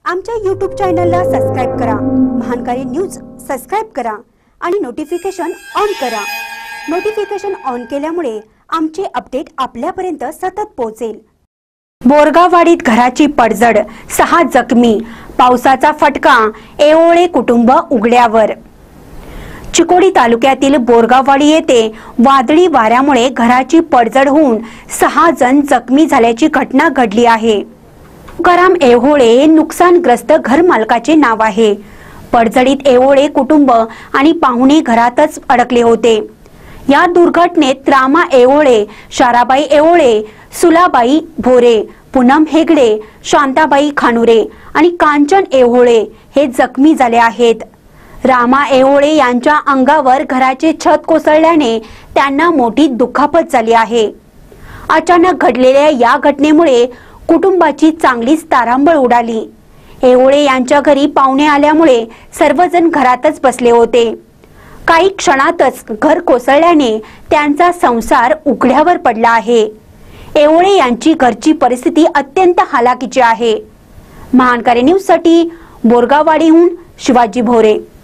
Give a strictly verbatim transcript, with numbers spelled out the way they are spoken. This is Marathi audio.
आमच्या यूट्यूब चॅनलला सबस्क्राइब करा, महानकारी न्यूज सबस्क्राइब करा आणि नोटिफिकेशन ऑन करा। नोटिफिकेशन ऑन केल्यामुळे आमचे अपडेट आपल्यापर्यंत सतत पोहोचेल। बोरगाववाडीत घराची पडझड, सहा जखमी, पावसाचा फटका, एओळे कुटुंब उघड्यावर। चिकोडी तालुक्यातील बोरगाववाडी येथे वादळी वाऱ्यामुळे घराची पडझड होऊन सहा जण जखमी झाल्याची घटना घडली आहे। तुकाराम एओळे नुकसानग्रस्त घर मालकाचे नाव आहे। पडझडीत एओळे कुटुंब आणि पाहुणे घरातच अडकले होते। या दुर्घटनेत रामा एओळे, शाराबाई एओळे, सुलाबाई भोरे, पूनम हेगडे, शांताबाई खानुरे आणि कांचन एओळे हे जखमी झाले आहेत। रामा एओळे यांच्या अंगावर घराचे छत कोसळल्याने त्यांना मोठी दुखापत झाली आहे। अचानक घडलेल्या या घटनेमुळे कुटुंबाची चांगलीच तारांबळ उडाली। एओळे यांच्या घरी पाहुणे आल्यामुळे सर्वजण घरातच बसले होते। काही क्षणातच घर कोसळल्याने त्यांचा संसार उघड्यावर पडला आहे। एओळे यांची घरची परिस्थिती अत्यंत हालाकीची आहे। महानकारी न्यूज साठी बोरगाववाडीहून शिवाजी भोरे।